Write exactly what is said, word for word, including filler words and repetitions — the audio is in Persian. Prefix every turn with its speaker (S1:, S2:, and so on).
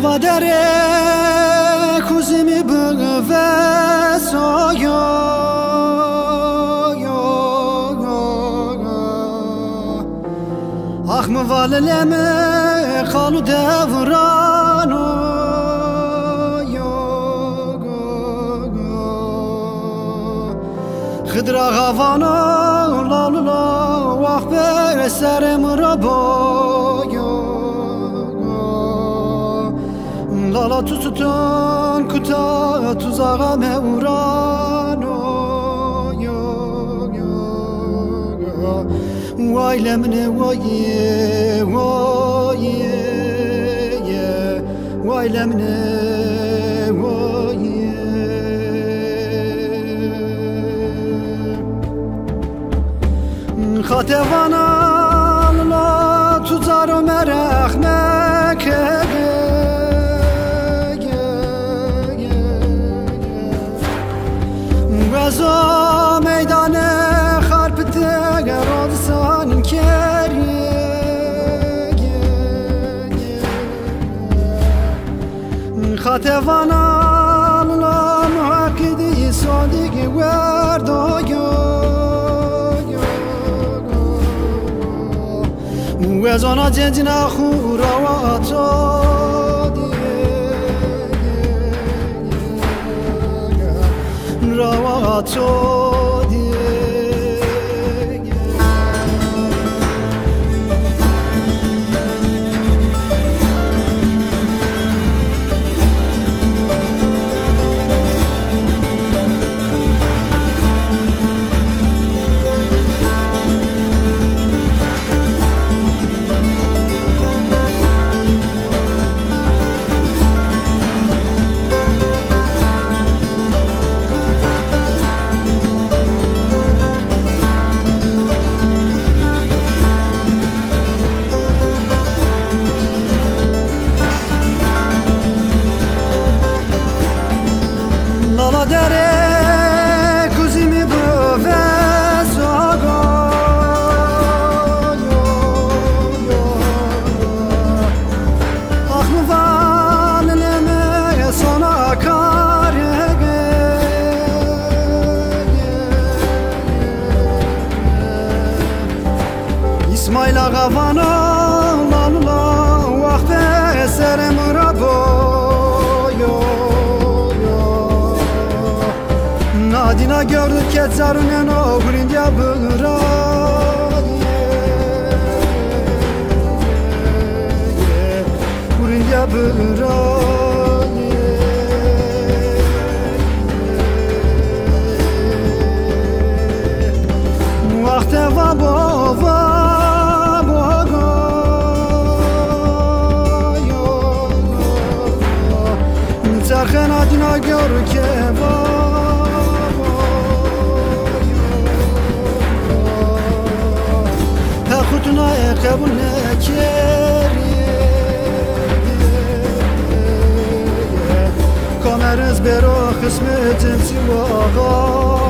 S1: vadere kuzimi bıveso yo ah mı valeleme kalu devrano خضرا غوانا لا لا لا وقت به سرم را بایا لالا تو ستون کتا تو زاغم اورانو وای لمنه وای وای وای لمنه وای خاتوانا لا تو زارو مرخ مکه وزا میدان خرپ تگراد سانین کری خاتوانا لا محاکدی صادقی وردایا وزانا جنجنا خورا و آتادی را و آتادی لالا دره کزیمی بوز آگا آخ موال نمه سانا کاره اسماعیل آقاوانا لالا وقت سرم را بایا Nadina gördük ki zarınen o grince bıra Grince bıra Vakte va bo va bo go Çarxı nadina gördük ki va خودنا قبول نکردی کامرز برو قسم جنسی و آقا